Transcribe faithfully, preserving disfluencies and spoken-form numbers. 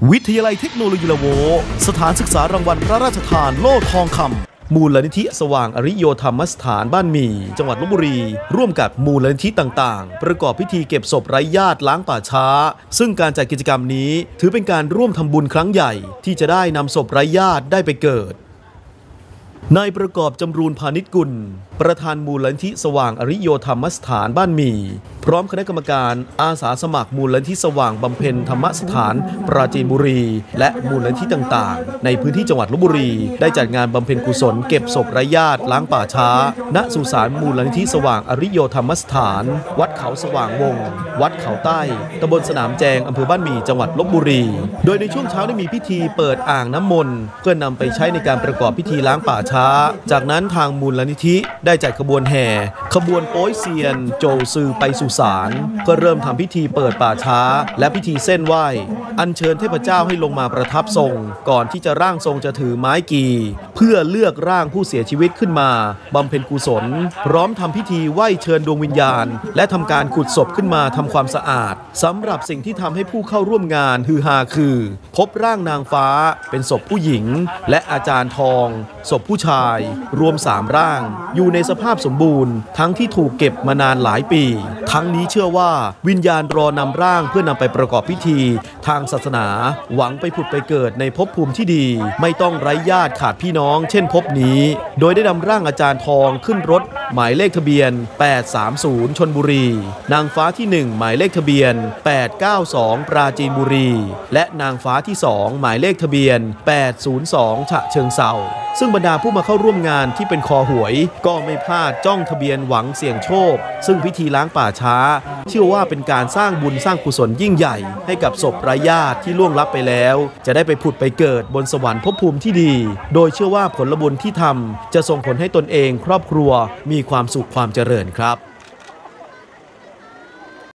วิทยาลัยเทคโนโลยีละโวสถานศึกษารางวัลพระราชทานโล่ทองคำมูลนิธิสว่างอริโยธรรมสถานบ้านหมี่จังหวัดลพบุรีร่วมกับมูลนิธิต่างๆประกอบพิธีเก็บศพไร้ญาติล้างป่าช้าซึ่งการจัดกิจกรรมนี้ถือเป็นการร่วมทำบุญครั้งใหญ่ที่จะได้นำศพไร้ญาติได้ไปเกิดนายประกอบจำรูนพาณิชกุลประธานมูลนิธิสว่างอริโยธรรมสถานบ้านหมี่พร้อมคณะกรรมการอาสาสมัครมูลนิธิสว่างบำเพ็ญธรรมสถานปราจีนบุรีและมูลนิธิต่างๆในพื้นที่จังหวัดลพบุรีได้จัดงานบำเพ็ญกุศลเก็บศพไร้ญาติล้างป่าช้าณสุสานมูลนิธิสว่างอริโยธรรมสถานวัดเขาสว่างวงวัดเขาใต้ตำบลสนามแจงอำเภอบ้านหมี่จังหวัดลพบุรีโดยในช่วงเช้าได้มีพิธีเปิดอ่างน้ำมนต์เพื่อนำไปใช้ในการประกอบพิธีล้างป่าช้าจากนั้นทางมูลนิธิได้จัดขบวนแห่ขบวนโป๊ยเซียนโจซือไปสุสานก็เริ่มทำพิธีเปิดป่าช้าและพิธีเส้นไหว้อัญเชิญเทพเจ้าให้ลงมาประทับทรงก่อนที่จะร่างทรงจะถือไม้กีเพื่อเลือกร่างผู้เสียชีวิตขึ้นมาบำเพ็ญกุศลพร้อมทำพิธีไหว้เชิญดวงวิญญาณและทำการขุดศพขึ้นมาทำความสะอาดสำหรับสิ่งที่ทำให้ผู้เข้าร่วมงานฮือฮาคือพบร่างนางฟ้าเป็นศพผู้หญิงและอาจารย์ทองศพผู้ชายรวมสามร่างอยู่ในสภาพสมบูรณ์ทั้งที่ถูกเก็บมานานหลายปีทั้งนี้เชื่อว่าวิญญาณรอนำร่างเพื่อนำไปประกอบพิธีทางศาสนาหวังไปผุดไปเกิดในภพภูมิที่ดีไม่ต้องไร้ญาติขาดพี่น้องเช่นภพนี้โดยได้นำร่างอาจารย์ทองขึ้นรถหมายเลขทะเบียนแปดสามศูนย์ชลบุรีนางฟ้าที่หนึ่งหมายเลขทะเบียนแปดเก้าสองปราจีนบุรีและนางฟ้าที่สองหมายเลขทะเบียนแปดศูนย์สองฉะเชิงเทราซึ่งบรรดาผู้มาเข้าร่วมงานที่เป็นคอหวยก็ไม่พลาดจ้องทะเบียนหวังเสี่ยงโชคซึ่งพิธีล้างป่าช้าเชื่อว่าเป็นการสร้างบุญสร้างกุศลยิ่งใหญ่ให้กับศพไร้ญาติที่ล่วงลับไปแล้วจะได้ไปผุดไปเกิดบนสวรรค์ภพภูมิที่ดีโดยเชื่อว่าผลบุญที่ทำจะส่งผลให้ตนเองครอบครัวมีความสุขความเจริญครับ